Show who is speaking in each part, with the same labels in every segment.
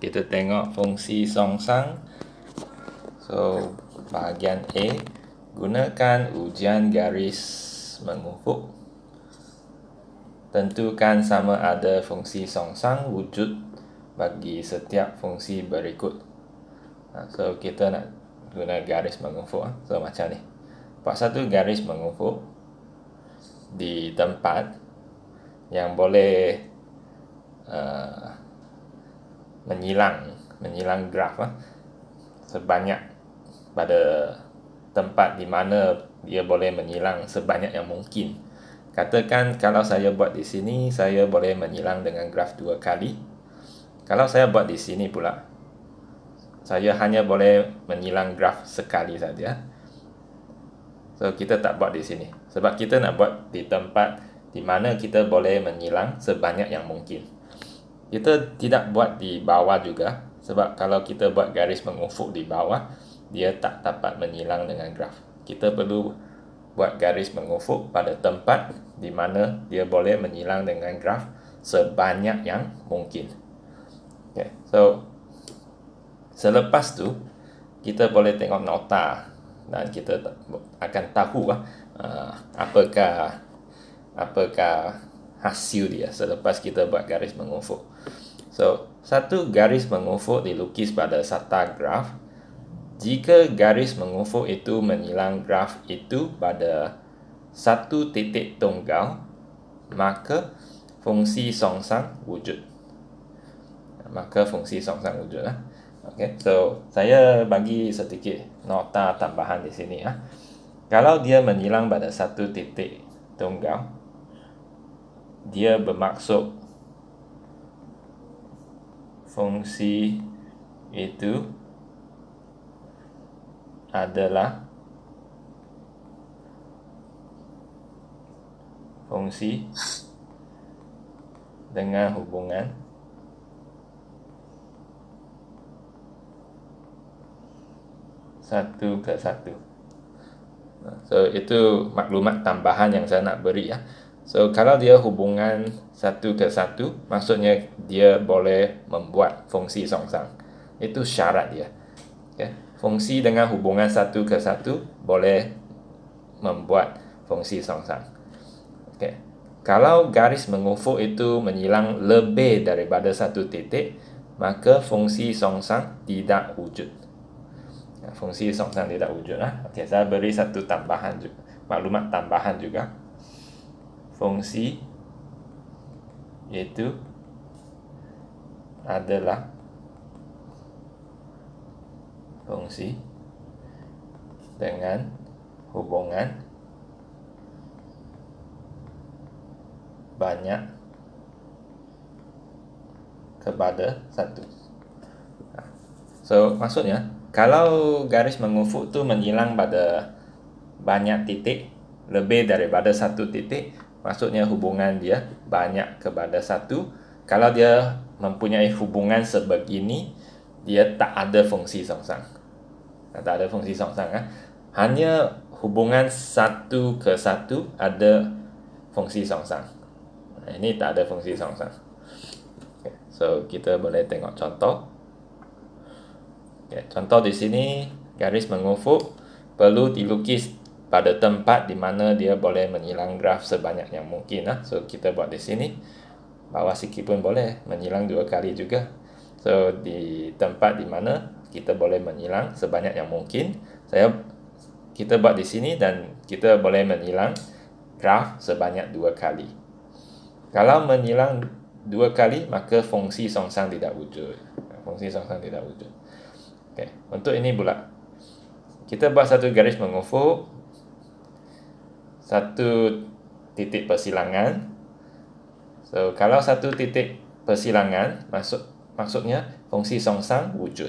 Speaker 1: kita tengok fungsi songsang. So, bahagian A, gunakan ujian garis mengufuk. Tentukan sama ada fungsi songsang wujud bagi setiap fungsi berikut. So, kita nak guna garis mengufuk. So, macam ni. Buat satu garis mengufuk di tempat yang boleh menyilang graf sebanyak pada tempat di mana dia boleh menyilang sebanyak yang mungkin. Katakan kalau saya buat di sini, saya boleh menyilang dengan graf 2 kali. Kalau saya buat di sini pula, saya hanya boleh menyilang graf sekali saja. So, kita tak buat di sini. Sebab kita nak buat di tempat di mana kita boleh menyilang sebanyak yang mungkin. Kita tidak buat di bawah juga. Sebab kalau kita buat garis mengufuk di bawah, dia tak dapat menyilang dengan graf. Kita perlu buat garis mengufuk pada tempat di mana dia boleh menyilang dengan graf sebanyak yang mungkin. Okay. So, selepas tu, kita boleh tengok nota dan kita akan tahu apakah hasil dia selepas kita buat garis mengufuk. So, satu garis mengufuk dilukis pada sata graf. Jika garis mengufuk itu menyilang graf itu pada satu titik tunggal, maka fungsi songsang wujud. Okay, so saya bagi sedikit nota tambahan di sini. Kalau dia menyilang pada satu titik tunggal, dia bermaksud fungsi itu adalah fungsi dengan hubungan satu ke satu. So, itu maklumat tambahan yang saya nak beri. So, kalau dia hubungan satu ke satu, maksudnya dia boleh membuat fungsi songsang. Itu syarat dia. Okay. Fungsi dengan hubungan satu ke satu boleh membuat fungsi songsang. Okay. Kalau garis mengufuk itu menyilang lebih daripada satu titik, maka fungsi songsang tidak wujud. Fungsi songsang tidak wujud. Okay, saya beri satu tambahan juga, maklumat tambahan juga. Fungsi itu adalah fungsi dengan hubungan banyak kepada satu. So, maksudnya kalau garis mengufuk tu menyilang pada banyak titik, lebih daripada satu titik, maksudnya hubungan dia banyak kepada satu. Kalau dia mempunyai hubungan sebegini, dia tak ada fungsi songsang. Tak ada fungsi songsang. Hanya hubungan satu ke satu ada fungsi songsang. Ini tak ada fungsi songsang. Okay. So, kita boleh tengok contoh. Okay. Contoh di sini, garis mengufuk perlu dilukis pada tempat di mana dia boleh menyilang graf sebanyak yang mungkin. So, kita buat di sini. Bawah sikit pun boleh menyilang 2 kali juga. So, di tempat di mana kita boleh menyilang sebanyak yang mungkin, kita buat di sini dan kita boleh menyilang graf sebanyak 2 kali. Kalau menyilang 2 kali, maka fungsi songsang tidak wujud. Fungsi songsang tidak wujud. Okay. Untuk ini pula, kita buat satu garis mengufuk, satu titik persilangan. So, kalau satu titik persilangan, maksudnya fungsi songsang wujud.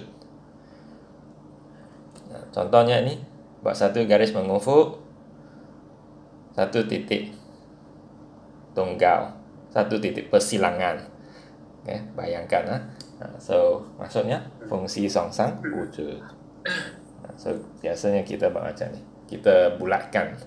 Speaker 1: Contohnya ni, buat satu garis mengufuk, satu titik tunggal, satu titik persilangan. Okay, bayangkan. So, maksudnya fungsi songsang wujud. So, biasanya kita buat macam ni. Kita bulatkan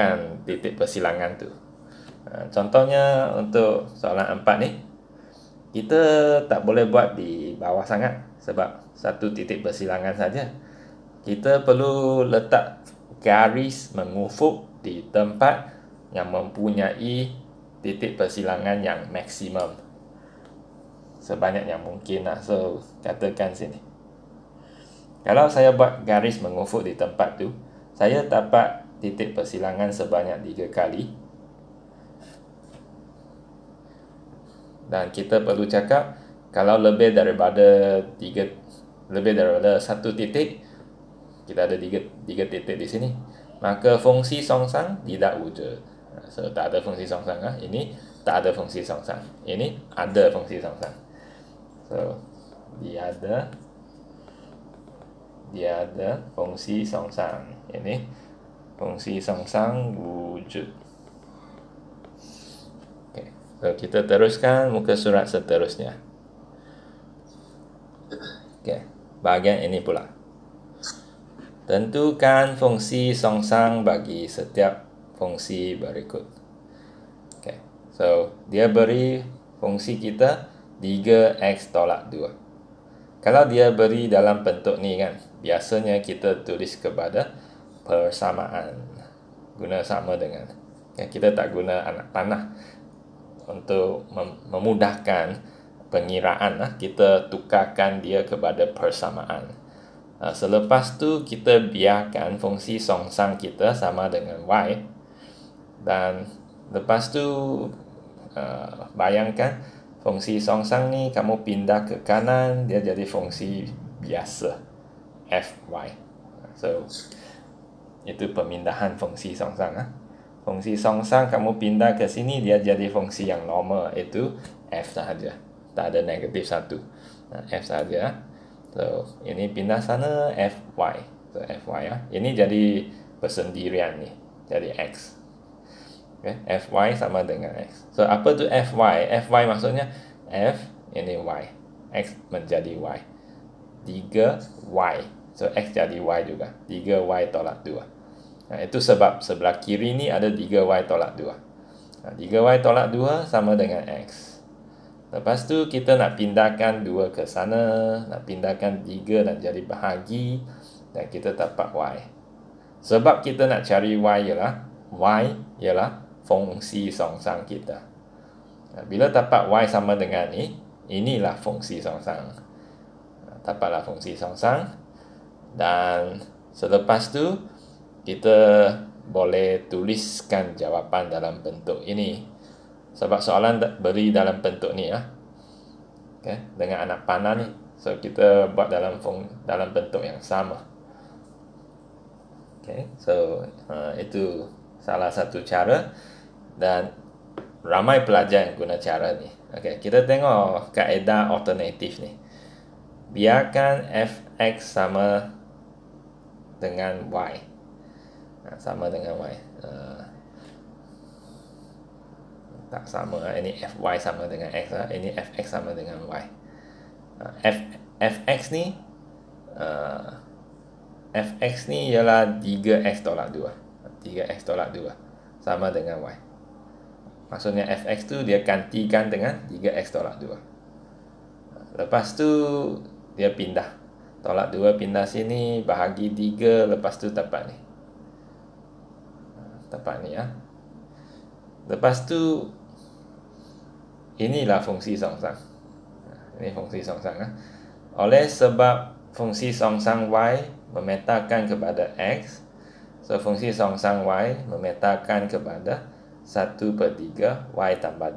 Speaker 1: titik persilangan tu. Contohnya untuk soalan 4 ni, kita tak boleh buat di bawah sangat sebab satu titik persilangan saja. Kita perlu letak garis mengufuk di tempat yang mempunyai titik persilangan yang maksimum sebanyak yang mungkin lah. So katakan sini, kalau saya buat garis mengufuk di tempat tu, saya dapat titik persilangan sebanyak 3 kali. Dan kita perlu cakap, kalau lebih daripada satu titik, kita ada tiga titik di sini, maka fungsi songsang tidak wujud. So tak ada fungsi songsang lah. Ini tak ada fungsi songsang. Ini ada fungsi songsang. So dia ada fungsi songsang. Ini fungsi songsang wujud. So, kita teruskan muka surat seterusnya. Okay, bahagian ini pula. Tentukan fungsi songsang bagi setiap fungsi berikut. Okay, so dia beri fungsi kita 3x tolak 2. Kalau dia beri dalam bentuk ni kan, biasanya kita tulis kepada persamaan. Guna sama dengan. Okay, kita tak guna anak panah. Untuk memudahkan pengiraan, kita tukarkan dia kepada persamaan. Selepas tu kita biarkan fungsi songsang kita sama dengan y, dan lepas tu bayangkan fungsi songsang ni kamu pindah ke kanan, dia jadi fungsi biasa fy. So itu pemindahan fungsi songsang. Fungsi songsang kamu pindah ke sini, dia jadi fungsi yang normal, itu f sahaja, tak ada negatif 1. F sahaja. So ini pindah sana fy. So fy ini jadi persendirian ni, jadi x. Okay, fy sama dengan x. So apa tu fy? Fy maksudnya f ini y, x menjadi y, 3y. So x jadi y juga, 3y tolak 2. Itu sebab sebelah kiri ni ada 3y tolak 2. 3y tolak 2 sama dengan x. Lepas tu kita nak pindahkan 2 ke sana, nak pindahkan 3 nak jadi bahagi, dan kita dapat y. Sebab kita nak cari y ialah fungsi songsang kita. Bila dapat y sama dengan ni, inilah fungsi songsang. Dapatlah fungsi songsang, dan selepas tu kita boleh tuliskan jawapan dalam bentuk ini. Sebab soalan beri dalam bentuk ni okay, dengan anak panah ni. So kita buat dalam bentuk yang sama. Okay, so itu salah satu cara, dan ramai pelajar yang guna cara ni. Okay, kita tengok kaedah alternatif ni. Biarkan fx sama dengan y. Sama dengan y. Tak sama, ini fy sama dengan x, ini fx sama dengan y. Fx ni ialah 3x tolak 2. 3x tolak 2 sama dengan y. Maksudnya fx tu dia gantikan dengan 3x tolak 2. Lepas tu dia pindah. Tolak 2 pindah sini, bahagi 3, lepas tu dapat ni. Dapat ni Lepas tu inilah fungsi songsang. Ini fungsi songsang. Oleh sebab fungsi songsang y memetakan kepada x, so fungsi songsang y memetakan kepada 1/3 y tambah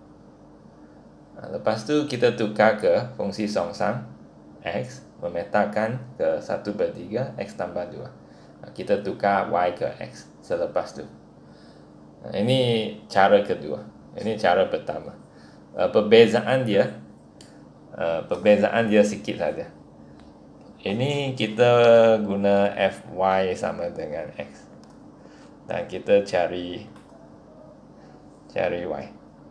Speaker 1: 2. Lepas tu kita tukar ke fungsi songsang x memetakan ke 1/3 x tambah 2. Kita tukar y ke x selepas tu. Ini cara kedua. Ini cara pertama. Perbezaan dia sikit saja. Ini kita guna fy sama dengan x, dan kita cari y.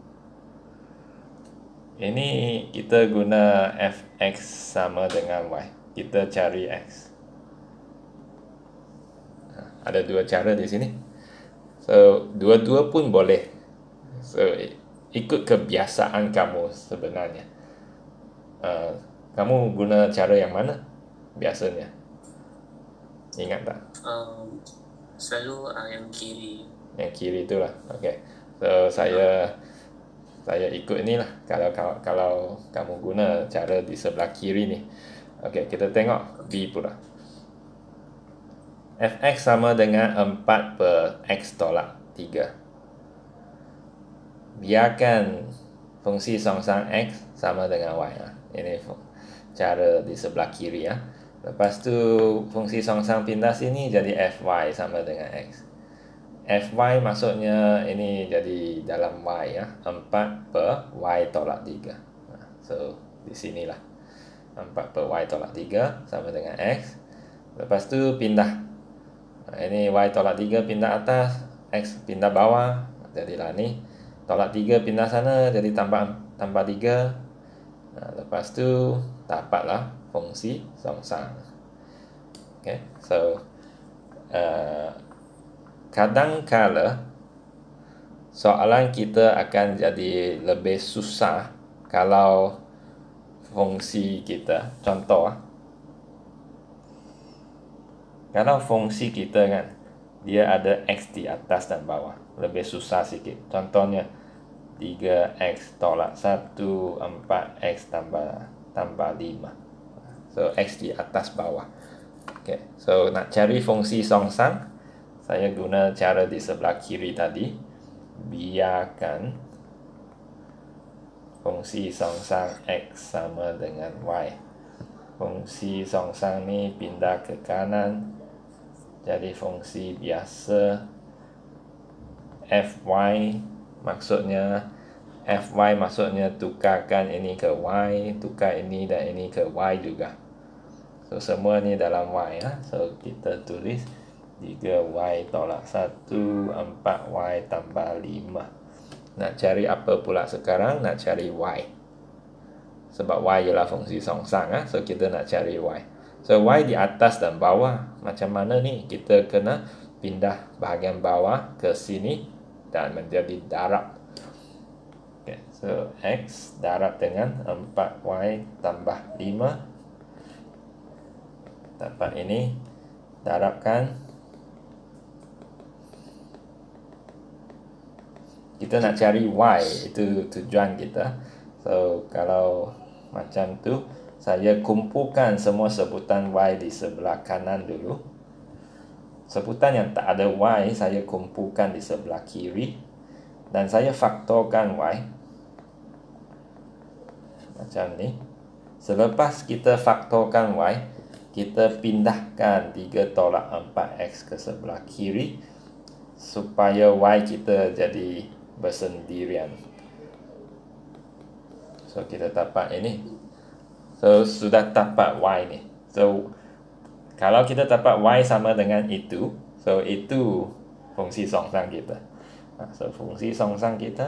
Speaker 1: Ini kita guna fx sama dengan y, kita cari x. Ada dua cara di sini. So dua-dua pun boleh. So ikut kebiasaan kamu sebenarnya. kamu guna cara yang mana biasanya? Ingat tak?
Speaker 2: Selalu yang kiri.
Speaker 1: Yang kiri itulah. Okay. So saya ikut inilah kalau kamu guna cara di sebelah kiri ni. Okay, kita tengok B pula. Fx sama dengan 4 per X tolak 3. Biarkan fungsi songsang X sama dengan Y. Ini cara di sebelah kiri ya. Lepas tu fungsi songsang pindah sini jadi Fy sama dengan X. Fy maksudnya ini jadi dalam Y ya. 4 per Y tolak 3. So di sinilah 4 per Y tolak 3 sama dengan X. Lepas tu pindah. Ini Y tolak 3 pindah atas, X pindah bawah. Jadilah ni tolak 3 pindah sana jadi tambah 3. Lepas tu dapatlah fungsi songsang. Okay, so kadang-kala soalan kita akan jadi lebih susah kalau fungsi kita, contoh kalau fungsi kita kan dia ada X di atas dan bawah, lebih susah sikit. Contohnya 3X tolak 1, 4X tambah 5. So X di atas bawah. Okay, so nak cari fungsi songsang, saya guna cara di sebelah kiri tadi. Biarkan fungsi songsang X sama dengan Y. Fungsi songsang ni pindah ke kanan jadi fungsi biasa. Fy maksudnya tukarkan ini ke Y, tukar ini dan ini ke Y juga. So semua ni dalam Y ya. So kita tulis 3Y tolak 1, 4Y tambah 5. Nak cari apa pula sekarang? Nak cari Y. Sebab Y ialah fungsi songsang ya. So kita nak cari Y. So Y di atas dan bawah. Macam mana ni? Kita kena pindah bahagian bawah ke sini dan menjadi darab. Okay, so X darab dengan 4Y tambah 5. Dapat ini. Darabkan. Kita nak cari Y. Itu tujuan kita. So kalau macam tu, saya kumpulkan semua sebutan Y di sebelah kanan dulu. Sebutan yang tak ada Y, saya kumpulkan di sebelah kiri. Dan saya faktorkan Y. Macam ni. Selepas kita faktorkan Y, kita pindahkan 3 tolak 4X ke sebelah kiri. Supaya Y kita jadi bersendirian. So kita dapat ini. So sudah dapat Y ni. So kalau kita dapat Y sama dengan itu, so itu fungsi songsang kita. So fungsi songsang kita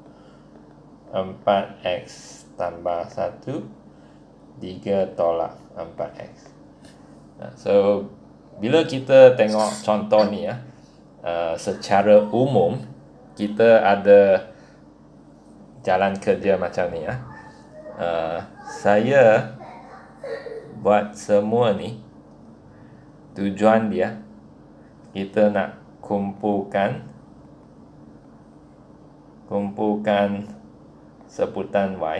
Speaker 1: 4X tambah 1, 3 tolak 4X. So bila kita tengok contoh ni ya, secara umum kita ada jalan kerja macam ni ya. Saya buat semua ni, tujuan dia kita nak kumpulkan sebutan Y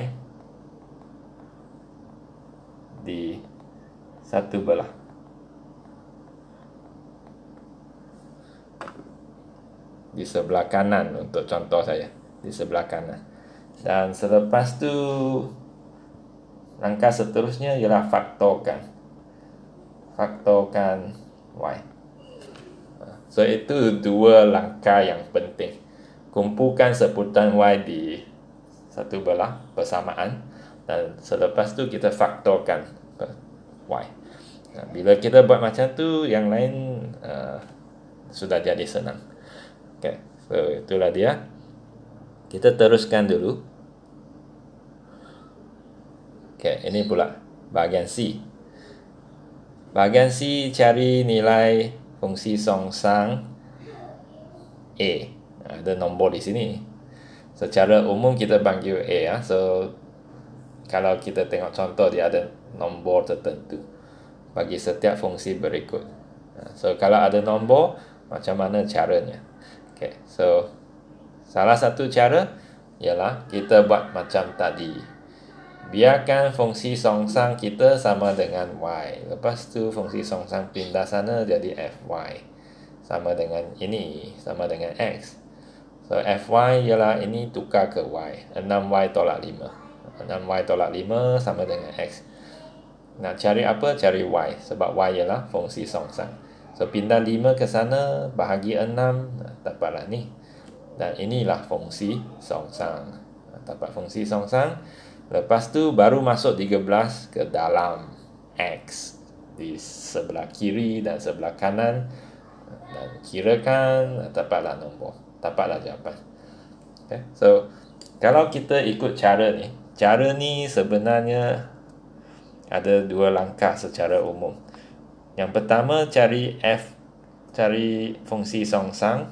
Speaker 1: di satu belah. Di sebelah kanan untuk contoh saya, di sebelah kanan. Dan selepas tu langkah seterusnya ialah faktorkan Y. So itu dua langkah yang penting. Kumpulkan sebutan Y di satu belah bersamaan, dan selepas tu kita faktorkan Y. Bila kita buat macam tu, yang lain sudah jadi senang. Okay, so itulah dia. Kita teruskan dulu. Okay, ini pula bahagian C. Bahagian C cari nilai fungsi songsang A. Ada nombor di sini. Secara umum kita panggil A ya. So kalau kita tengok contoh, dia ada nombor tertentu bagi setiap fungsi berikut. So kalau ada nombor, macam mana caranya? Okay, so salah satu cara ialah kita buat macam tadi. Biarkan fungsi songsang kita sama dengan y. Lepas tu fungsi songsang pindah sana jadi fy. Sama dengan ini, sama dengan x. So fy ialah ini tukar ke y. 6y tolak 5. 6y tolak 5 sama dengan x. Nak cari apa? Cari y. Sebab y ialah fungsi songsang. So pindah 5 ke sana, bahagi 6, dapatlah ni. Dan inilah fungsi songsang. Dapat fungsi songsang. Lepas tu baru masuk 13 ke dalam x. Di sebelah kiri dan sebelah kanan. Dan kirakan, dapatlah nombor. Dapatlah jawapan. Okay. So kalau kita ikut cara ni sebenarnya ada dua langkah secara umum. Yang pertama, cari fungsi songsang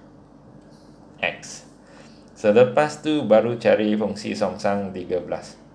Speaker 1: x. Selepas tu baru cari fungsi songsang 13.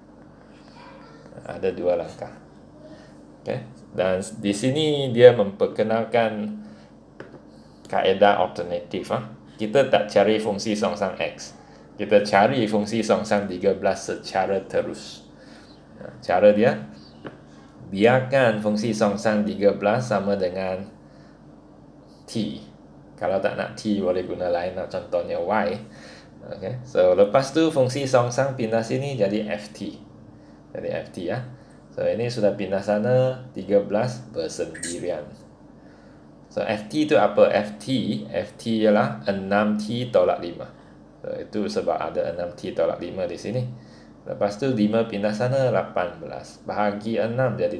Speaker 1: Ada dua langkah. Okay. Dan di sini dia memperkenalkan kaedah alternatif. Kita tak cari fungsi songsang x. Kita cari fungsi songsang 13 secara terus. Cara dia, biarkan fungsi songsang 13 sama dengan t. Kalau tak nak t, boleh guna lain, contohnya y. Okay. So lepas tu fungsi songsang pindah sini jadi ft. Jadi ft ya. So ini sudah pindah sana, 13 bersendirian. So ft itu apa? ft ialah 6t tolak 5. So itu sebab ada 6t tolak 5 di sini. Lepas tu 5 pindah sana, 18. Bahagi 6 jadi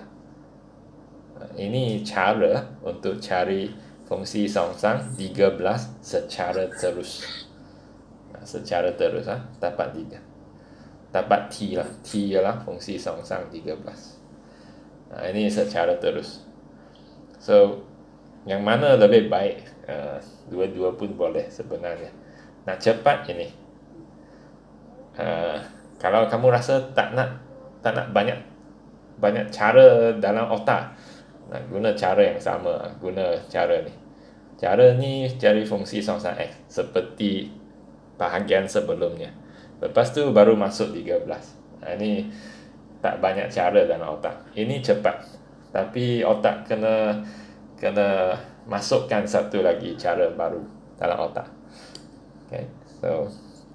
Speaker 1: 3. Ini cara untuk cari fungsi songsang 13 secara terus. Secara terus, dapat 3. Dapat t lah. T ialah fungsi songsang 13. Ini secara terus. So yang mana lebih baik? Dua-dua pun boleh sebenarnya. Nak cepat ini, kalau kamu rasa tak nak banyak cara dalam otak, nak guna cara yang sama, guna cara ni. Cara ni cari fungsi songsang x seperti bahagian sebelumnya. Lepas tu baru masuk 13. Ini tak banyak cara dalam otak. Ini cepat. Tapi otak kena masukkan satu lagi cara baru dalam otak. Okay. So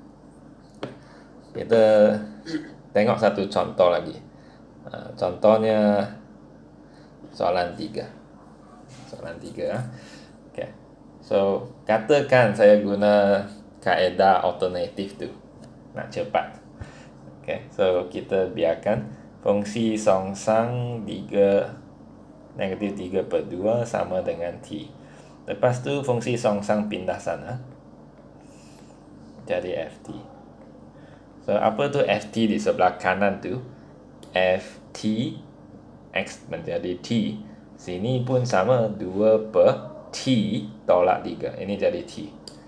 Speaker 1: kita tengok satu contoh lagi. Contohnya soalan 3. Soalan 3. Okay. So katakan saya guna kaedah alternatif tu nak cepat. Okay. So kita biarkan fungsi songsang 3 negatif 3/2 sama dengan t. Lepas tu fungsi songsang pindah sana jadi ft. So apa tu ft di sebelah kanan tu? ft x menjadi t. Sini pun sama, 2/t tolak 3. Ini jadi t.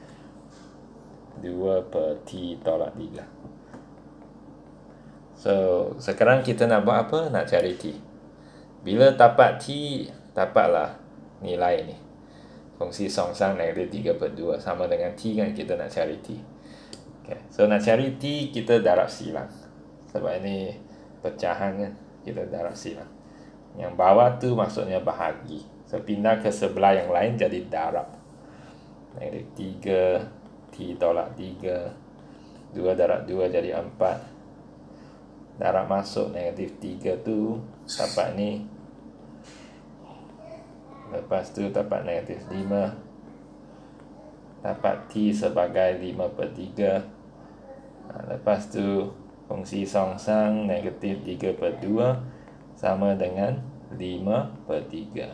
Speaker 1: 2/t tolak 3. So sekarang kita nak buat apa? Nak cari t. Bila dapat t, dapatlah nilai ni. Fungsi songsang negatif 3/2 sama dengan t kan, kita nak cari t. Okay. So nak cari t, kita darab silang. Sebab ini pecahan kan, kita darab silang. Yang bawah tu maksudnya bahagi. So pindah ke sebelah yang lain jadi darab. Negatif 3, t tolak 3. 2 darab 2 jadi 4. Darab masuk negatif 3 tu dapat ni. Lepas tu dapat negatif 5. Dapat t sebagai 5/3. Lepas tu fungsi songsang negatif 3/2 sama dengan 5/3.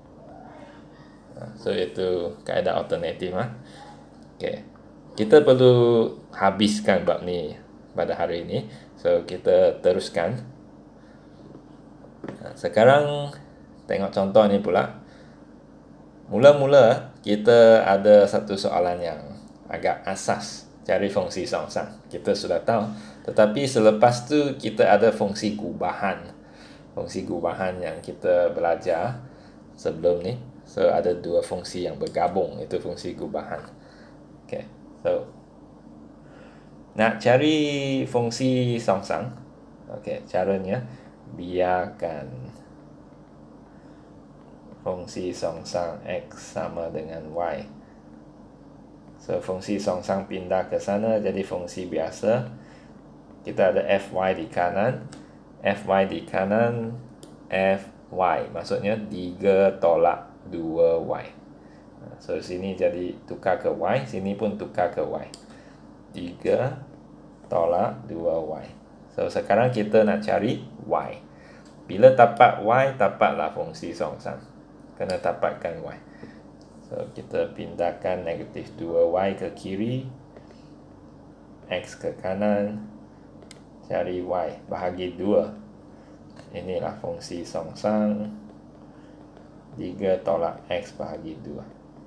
Speaker 1: So itu kaedah alternatif. Okay. Kita perlu habiskan bab ni pada hari ini. So kita teruskan. Sekarang tengok contoh ni pula. Mula-mula kita ada satu soalan yang agak asas cari fungsi songsang. Kita sudah tahu. Tetapi selepas tu kita ada fungsi gubahan. Fungsi gubahan yang kita belajar sebelum ni. So ada dua fungsi yang bergabung, itu fungsi gubahan. Okay. So nak cari fungsi songsang. Okay, caranya biarkan fungsi songsang X sama dengan Y. So, fungsi songsang pindah ke sana jadi fungsi biasa. Kita ada Fy di kanan. Fy di kanan, Fy. Maksudnya 3 tolak 2Y. So, sini jadi tukar ke Y. Sini pun tukar ke Y. 3 tolak 2Y. So, sekarang kita nak cari Y. Bila dapat Y, dapatlah fungsi songsang. Kena dapatkan Y. So, kita pindahkan negatif 2Y ke kiri, X ke kanan, cari Y, bahagi 2. Inilah fungsi songsang, 3 tolak X bahagi 2.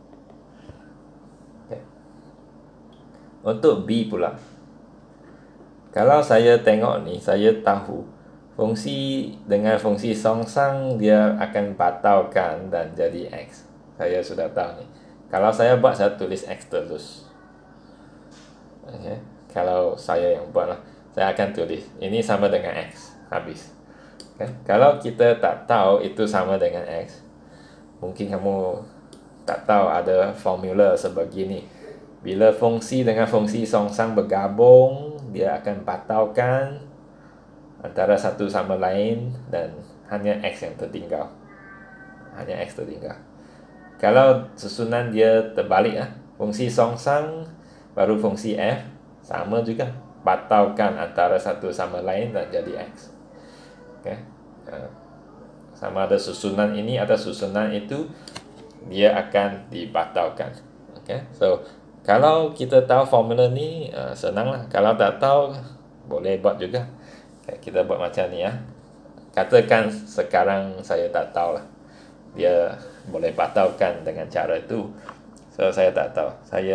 Speaker 1: Okay. Untuk B pula, kalau saya tengok ni, saya tahu fungsi dengan fungsi songsang dia akan batalkan dan jadi X. Saya sudah tahu ni. Kalau saya buat, saya tulis X terus. Okay. Kalau saya yang buat lah, saya akan tulis ini sama dengan X. Habis. Okay. Kalau kita tak tahu itu sama dengan X, mungkin kamu tak tahu ada formula sebegini. Bila fungsi dengan fungsi songsang bergabung, dia akan batalkan antara satu sama lain dan hanya X yang tertinggal. Hanya X tertinggal. Kalau susunan dia terbalik, fungsi songsang baru fungsi F, sama juga. Batalkan antara satu sama lain dan jadi X. Okay. Sama ada susunan ini atau susunan itu, dia akan dibatalkan. Okay. So, kalau kita tahu formula ni, senanglah. Kalau tak tahu, boleh buat juga. Okay, kita buat macam ni ya. Katakan sekarang saya tak tahu lah. Dia boleh batalkan dengan cara itu. So, saya tak tahu.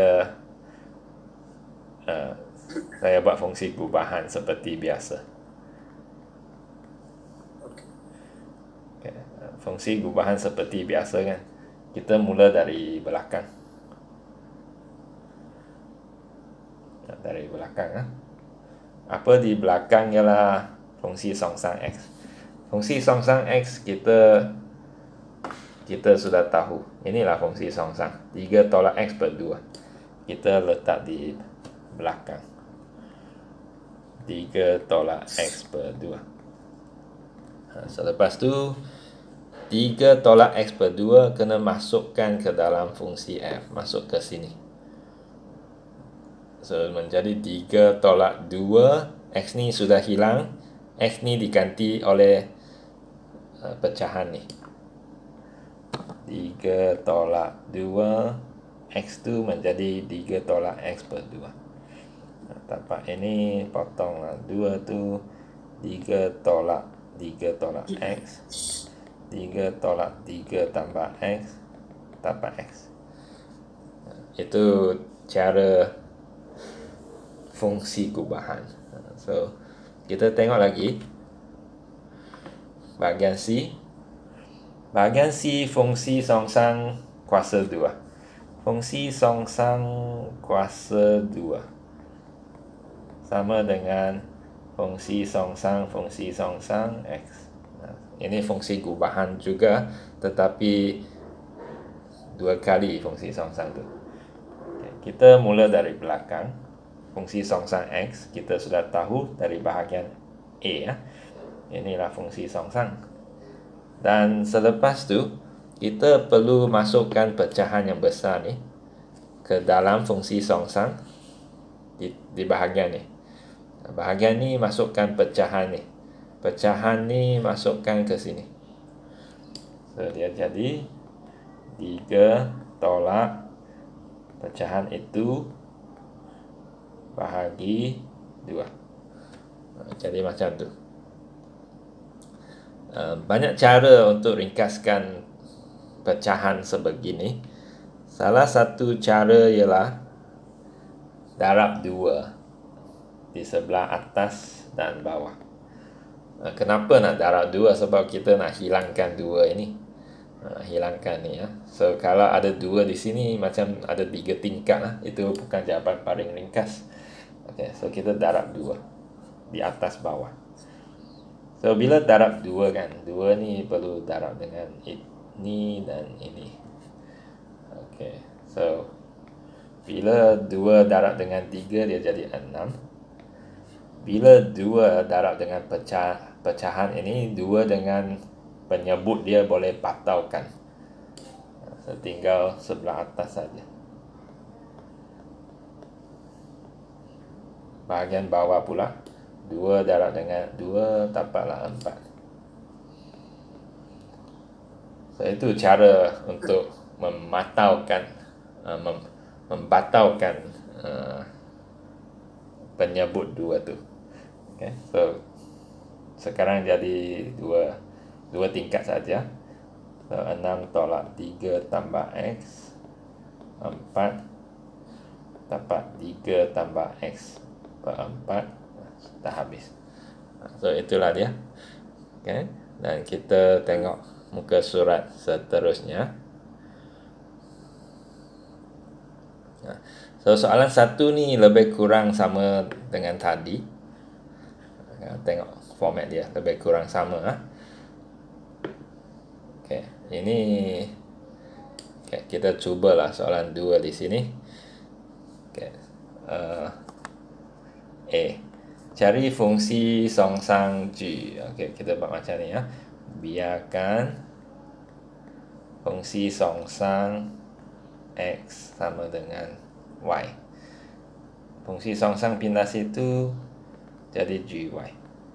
Speaker 1: Saya buat fungsi gubahan seperti biasa. Okay. Fungsi gubahan seperti biasa kan. Kita mula dari belakang. Dari belakang. Apa di belakang ialah fungsi songsang X. Fungsi songsang X kita sudah tahu. Inilah fungsi songsang. 3 tolak X per 2. Kita letak di belakang. 3 tolak X per 2. Selepas tu, 3 tolak X per 2 kena masukkan ke dalam fungsi F. Masuk ke sini. So, menjadi 3 tolak 2. X ni sudah hilang. X ni diganti oleh pecahan ni. 3 tolak 2 X tu menjadi 3 tolak X per 2. Tapak ini potonglah 2 tu, 3 tolak X, 3 tolak 3 tambah X, tapak X. Itu cara fungsi gubahan. So, kita tengok lagi bahagian C. Bahagian C, fungsi songsang kuasa 2. Fungsi songsang kuasa 2 sama dengan fungsi songsang X. Ini fungsi gubahan juga, tetapi 2 kali fungsi songsang tu. Okay, kita mula dari belakang. Fungsi songsang X kita sudah tahu dari bahagian A. Inilah fungsi songsang. Dan selepas tu, kita perlu masukkan pecahan yang besar ni ke dalam fungsi songsang di bahagian ni. Bahagian ni masukkan pecahan ni. Pecahan ni masukkan ke sini. So, dia jadi 3 tolak pecahan itu bahagi 2. Jadi macam tu. Banyak cara untuk ringkaskan pecahan sebegini. Salah satu cara ialah darab 2 di sebelah atas dan bawah. Kenapa nak darab 2? Sebab kita nak hilangkan 2 ini. Hilangkan ni ya. So kalau ada 2 di sini macam ada 3 tingkat lah. Itu bukan jawapan paling ringkas. Okay, so kita darab 2 di atas bawah. So bila darab 2 kan, 2 ni perlu darab dengan ini dan ini. Okay, so bila 2 darab dengan 3 dia jadi 6. Bila 2 darab dengan pecahan ini, 2 dengan penyebut dia boleh pataukan. So, tinggal sebelah atas saja. Bahagian bawah pula 2 darab dengan 2 dapatlah 4. So itu cara untuk membatalkan penyebut 2 tu. Okay, so sekarang jadi 2 tingkat saja. So 6 tolak 3 tambah X, 4 dapat 3 tambah X per 4. Dah habis. So itulah dia. Okay, dan kita tengok muka surat seterusnya. So soalan 1 ni lebih kurang sama dengan tadi. Tengok format dia lebih kurang sama. Okay, ini kita cubalah soalan 2 di sini. Okay. Cari fungsi songsang G. Okay, kita buat macam ni ya. Biarkan fungsi songsang X sama dengan Y. Fungsi songsang pindah situ jadi GY.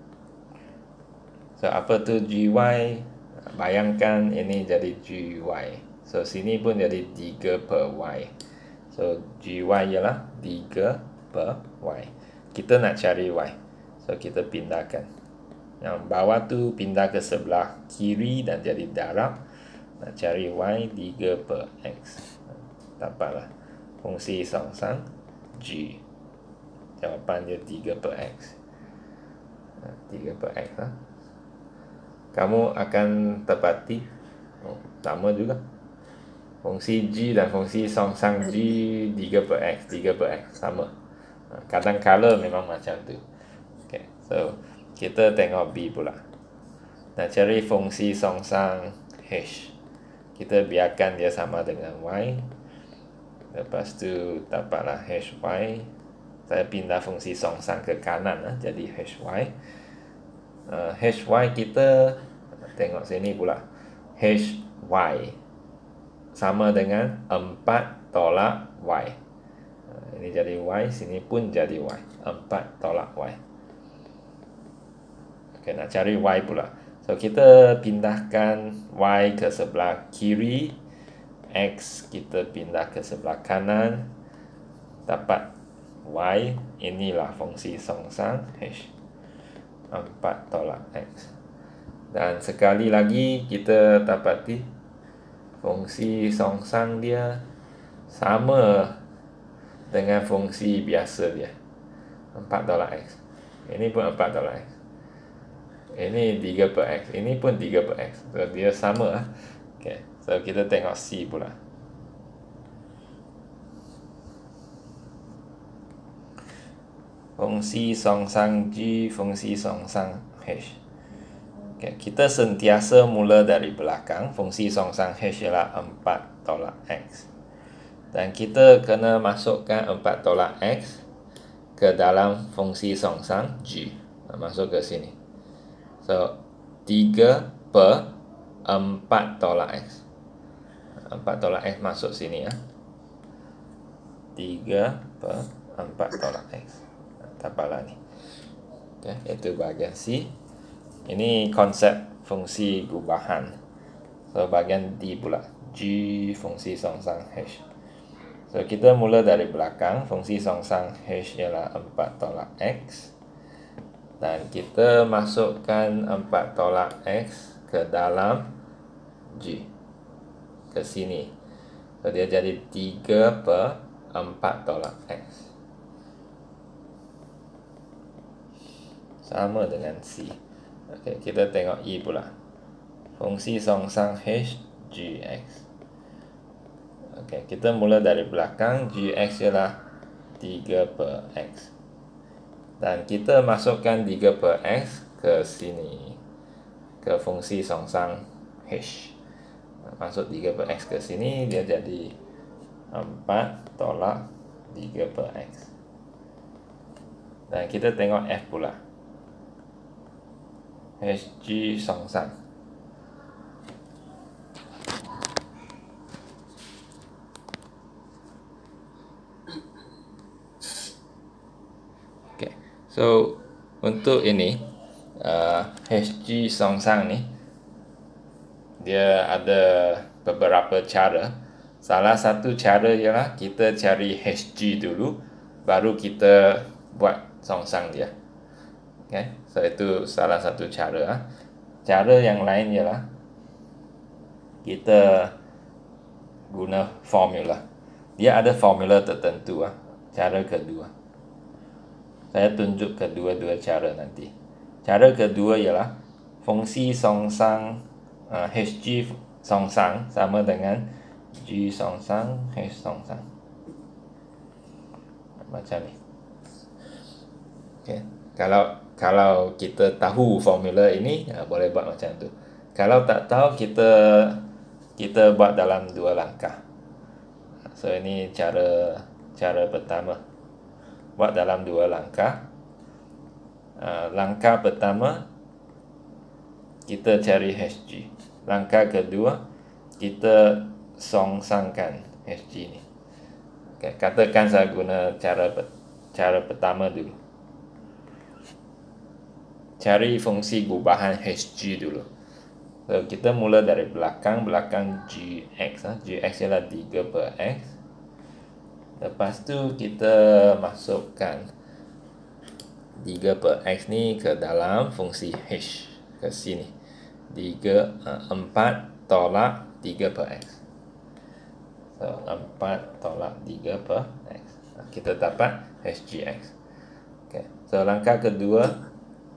Speaker 1: So apa tu GY? Bayangkan ini jadi GY. So sini pun jadi 3 per Y. So GY ialah 3 per Y. Kita nak cari Y. So kita pindahkan. Yang bawah tu pindah ke sebelah kiri dan jadi darab. Nak cari Y 3 per X. Dapatlah fungsi songsang G. Jawapan dia 3 per X. 3 per X lah. Kamu akan tepati sama juga. Fungsi G dan fungsi songsang G 3 per X, 3 per X sama. Kadang-kala memang macam tu. Okay, so kita tengok B pula. Nak cari fungsi songsang H. Kita biarkan dia sama dengan Y. Lepas tu dapatlah HY. Saya pindah fungsi songsang ke kanan jadi HY. HY kita tengok sini pula. HY sama dengan 4 tolak Y. Ini jadi Y, sini pun jadi Y. 4 tolak Y. Okay, nak cari Y pula. So kita pindahkan Y ke sebelah kiri, X kita pindah ke sebelah kanan, dapat Y. Inilah fungsi songsang H. 4 tolak X. Dan sekali lagi kita dapati fungsi songsang dia sama dengan fungsi biasa dia, 4 tolak X. Ini pun 4 tolak X. Ini 3 per X. Ini pun 3 per X. So dia sama. Okay, so kita tengok C pula. Fungsi songsang G, fungsi songsang H. Okay, kita sentiasa mula dari belakang. Fungsi songsang H ialah 4 tolak X. Dan kita kena masukkan 4 tolak X ke dalam fungsi songsang G. Masuk ke sini. So 3 per 4 tolak X. 4 tolak X masuk sini ya. 3 per 4 tolak X. Dapatlah ni. Okay, itu bahagian C. Ini konsep fungsi gubahan. So bahagian D pula. G fungsi songsang H. So kita mula dari belakang. Fungsi songsang H ialah 4 tolak X. Dan kita masukkan 4 tolak X ke dalam G. Ke sini. So dia jadi 3 per 4 tolak X. sama dengan C. Okey, kita tengok E pula. Fungsi songsang H Gx. Okey, kita mula dari belakang. Gx ialah 3/x. Dan kita masukkan 3/x ke sini, ke fungsi songsang H. Masuk 3/x ke sini, dia jadi 4 tolak 3/x. Dan kita tengok F pula. Hg songsang. Okay. So untuk ini Hg songsang ni dia ada beberapa cara. Salah satu cara ialah kita cari Hg dulu, baru kita buat songsang dia. Okay. So itu salah satu cara. Cara yang lain ialah kita guna formula. Dia ada formula tertentu. Cara kedua, saya tunjuk kedua-dua cara nanti. Cara kedua ialah fungsi songsang Hg songsang sama dengan G songsang H songsang. Macam ni. Okay. Kalau kita tahu formula ini, boleh buat macam tu. Kalau tak tahu, kita buat dalam 2 langkah. So ini cara pertama. Buat dalam 2 langkah. Langkah pertama, kita cari Hg. Langkah kedua, kita songsangkan Hg ni. Okay, katakan saya guna cara pertama dulu. Cari fungsi gubahan Hg dulu. So, kita mula dari belakang Gx. Gx ialah 3/x. Lepas tu kita masukkan 3/x ni ke dalam fungsi H, ke sini. 4 tolak 3/x. So 4 tolak 3/x. Kita dapat Hgx. Okay. So langkah kedua,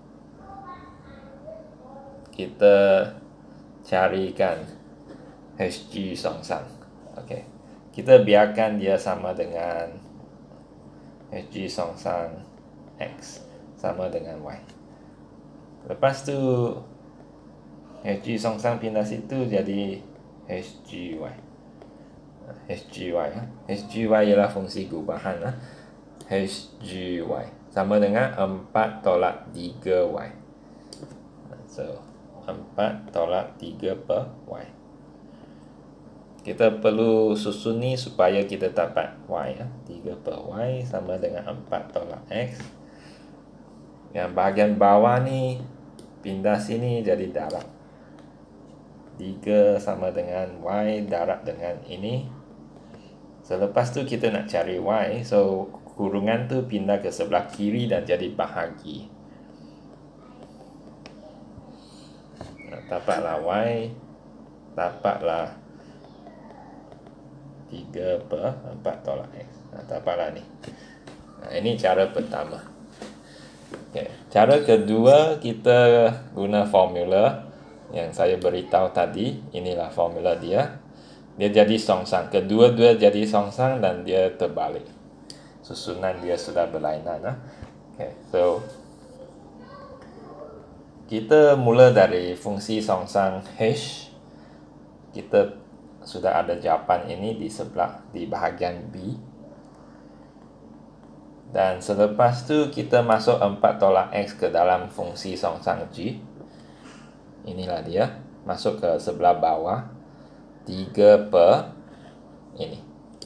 Speaker 1: kita carikan Hg songsang. Okay. Kita biarkan dia sama dengan Hg songsang x sama dengan y. Lepas tu Hg songsang pindah situ jadi Hgy. Hgy ialah fungsi gubahan. Hgy sama dengan 4 tolak 3y. So 4 tolak 3/y. Kita perlu susun ni supaya kita dapat y. 3/y sama dengan 4 tolak x. Yang bahagian bawah ni pindah sini jadi darab. 3 sama dengan y darab dengan ini. Selepas tu kita nak cari y. So kurungan tu pindah ke sebelah kiri dan jadi bahagi. Dapatlah y, dapatlah 3/4 tolak x. Dapatlah ni. Ini cara pertama. Okay. Cara kedua, kita guna formula yang saya beritahu tadi. Inilah formula dia. Dia jadi songsang. Kedua-dua jadi songsang dan dia terbalik. Susunan dia sudah berlainan. Okay. So kita mula dari fungsi songsang H. Kita sudah ada jawapan ini di sebelah, di bahagian B. Dan selepas tu kita masuk 4 tolak x ke dalam fungsi songsang G. Inilah dia. Masuk ke sebelah bawah. 3 per ini.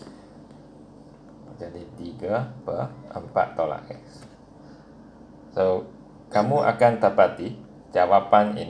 Speaker 1: Jadi 3/4 tolak x. So kamu akan dapati jawapan ini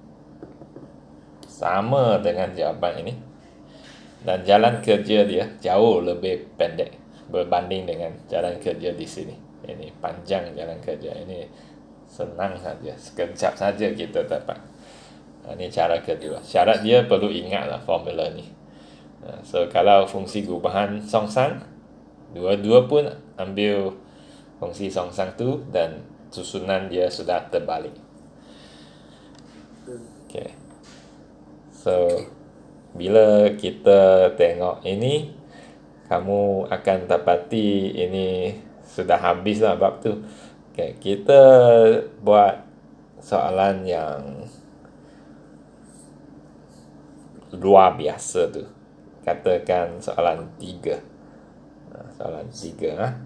Speaker 1: sama dengan jawapan ini. Dan jalan kerja dia jauh lebih pendek berbanding dengan jalan kerja di sini. Ini panjang jalan kerja. Ini senang saja. Sekejap saja kita dapat. Ini cara kedua. Syarat dia perlu ingatlah formula ni. So kalau fungsi gubahan songsang, dua-dua pun ambil fungsi songsang tu dan susunan dia sudah terbalik. Okay. So bila kita tengok ini, kamu akan dapati ini sudah habis lah bab tu. Okay. Kita buat soalan yang luar biasa tu. Katakan soalan 3. Soalan 3.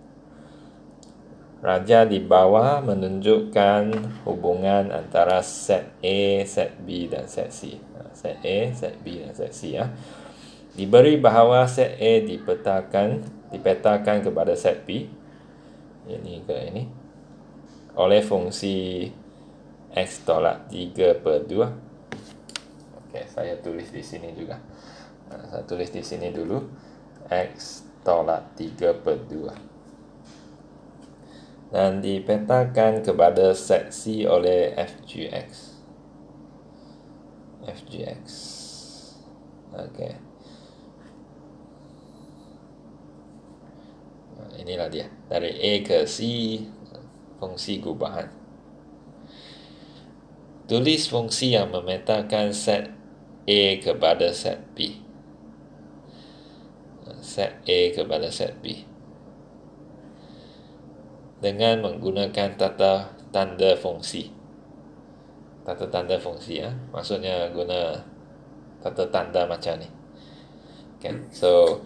Speaker 1: Raja di bawah menunjukkan hubungan antara set A, set B dan set C. Set A, set B dan set C. Diberi bahawa set A dipetakan kepada set B. Ini ke ini. Oleh fungsi X tolak 3/2. Okey, saya tulis di sini juga. Saya tulis di sini dulu. X tolak 3/2. Dan dipetakan kepada set C oleh FGX. FGX. Okey. Inilah dia. Dari A ke C, fungsi gubahan. Tulis fungsi yang memetakan set A kepada set B. Set A kepada set B. Dengan menggunakan tanda fungsi. Tanda fungsi maksudnya guna tanda macam ni. Okay. So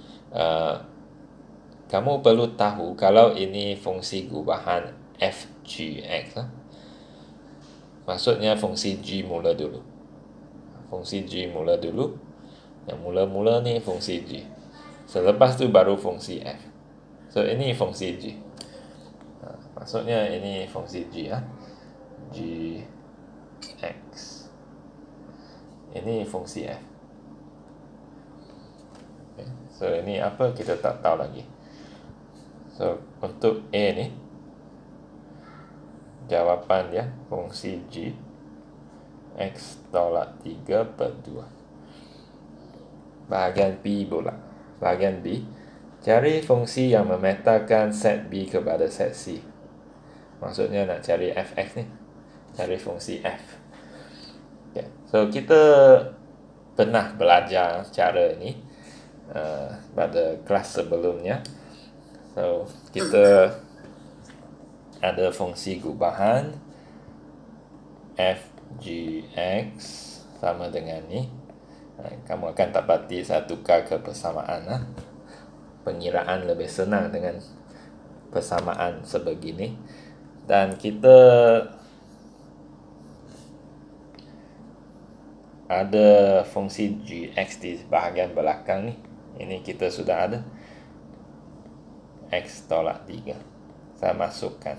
Speaker 1: kamu perlu tahu kalau ini fungsi gubahan FGX. Maksudnya fungsi G mula dulu. Fungsi G mula dulu. Yang mula-mula ni fungsi G. Selepas tu baru fungsi F. So ini fungsi G. Maksudnya ini fungsi G G X. Ini fungsi F. Okay. So ini apa kita tak tahu lagi. So untuk A ni, jawapan dia fungsi G X tolak 3/2. Bahagian B pula. Bahagian B, cari fungsi yang memetakan set B kepada set C. Maksudnya nak cari fx ni, cari fungsi f. Okay. So kita pernah belajar cara ni pada kelas sebelumnya. So kita ada fungsi gubahan fgx sama dengan ni. Kamu akan dapati saya tukar ke persamaan. Pengiraan lebih senang dengan persamaan sebegini. Dan kita ada fungsi gx di bahagian belakang ni. Ini kita sudah ada. X tolak 3. Saya masukkan.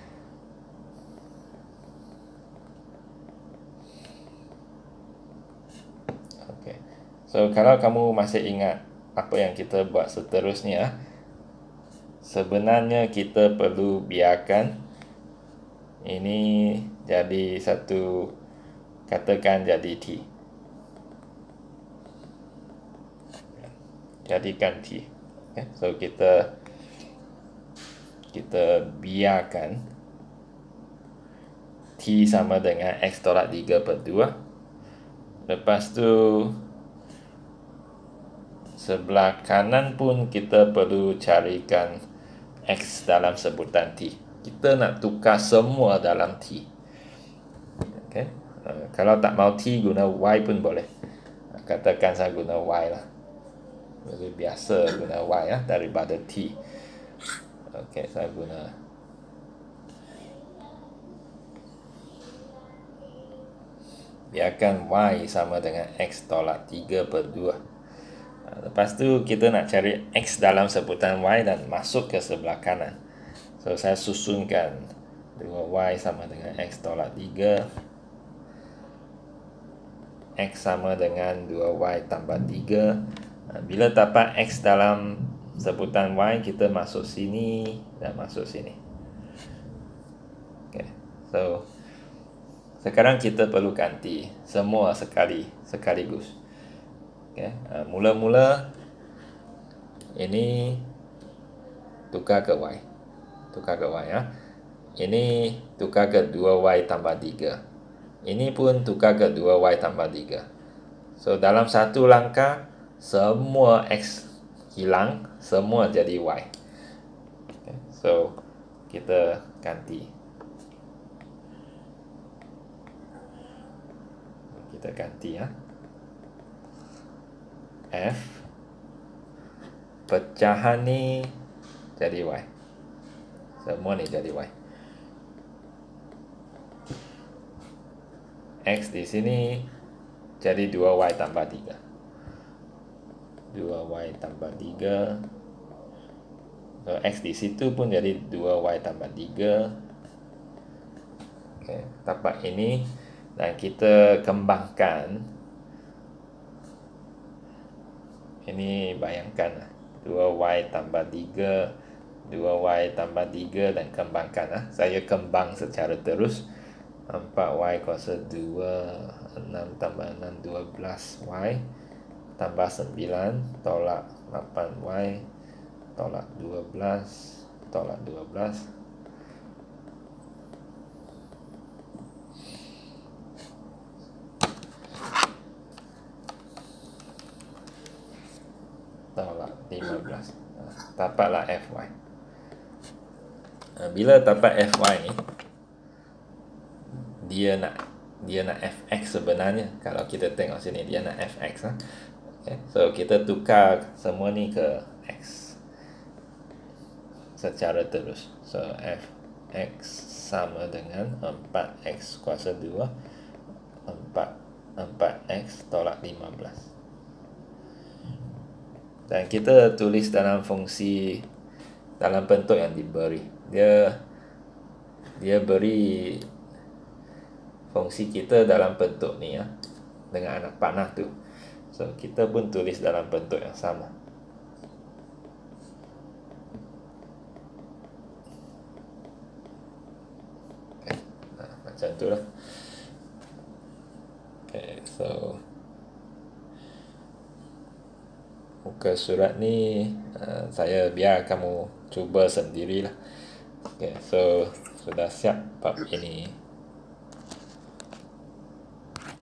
Speaker 1: Okay. So kalau kamu masih ingat apa yang kita buat seterusnya, sebenarnya kita perlu biarkan ini jadi satu, katakan jadi T. Jadikan T. Okay. So kita biarkan T sama dengan X tolak 3/2. Lepas tu sebelah kanan pun kita perlu carikan X dalam sebutan T. Kita nak tukar semua dalam T. Okay. Kalau tak mau T, guna Y pun boleh. Katakan saya guna Y lah. Lebih biasa guna Y daripada T. Okay, saya guna biarkan Y sama dengan X tolak 3/2. Lepas tu kita nak cari X dalam sebutan Y dan masuk ke sebelah kanan. So saya susunkan 2Y sama dengan X tolak 3. X sama dengan 2Y tambah 3. Bila dapat X dalam sebutan Y, kita masuk sini dan masuk sini. Okay. So sekarang kita perlu ganti semua sekaligus. Okay. Mula-mula ini tukar ke Y. ini tukar ke 2y tambah 3. Ini pun tukar ke 2y tambah 3. So, dalam satu langkah, semua x hilang, semua jadi y. Okay. So, kita ganti. Kita ganti ya. F pecahan ni jadi y. Semua ni jadi y. X di sini jadi 2y tambah 3. 2y tambah 3. So, X di situ pun jadi 2y tambah 3. Okay, tapak ini. Dan kita kembangkan. Ini bayangkan 2y tambah 3. 2y tambah 3 dan kembangkan. Saya kembang secara terus. 4y kuasa 2. 6 tambah 6, 12y. Tambah 9, tolak 8y. Tolak 12. Tolak 12. Tolak 15. Dapatlah fy. Bila dapat fy ni, dia nak fx sebenarnya. Kalau kita tengok sini, dia nak fx. Okay. So, kita tukar semua ni ke x secara terus. So, fx sama dengan 4x kuasa 2. 4x tolak 15. Dan kita tulis dalam fungsi dalam bentuk yang diberi. Dia beri fungsi kita dalam bentuk ni ya, dengan anak panah tu. So, kita pun tulis dalam bentuk yang sama. Okay. Macam tu lah. Okay, so muka surat ni saya biar kamu cuba sendirilah. Okay, so sudah siap bab ini.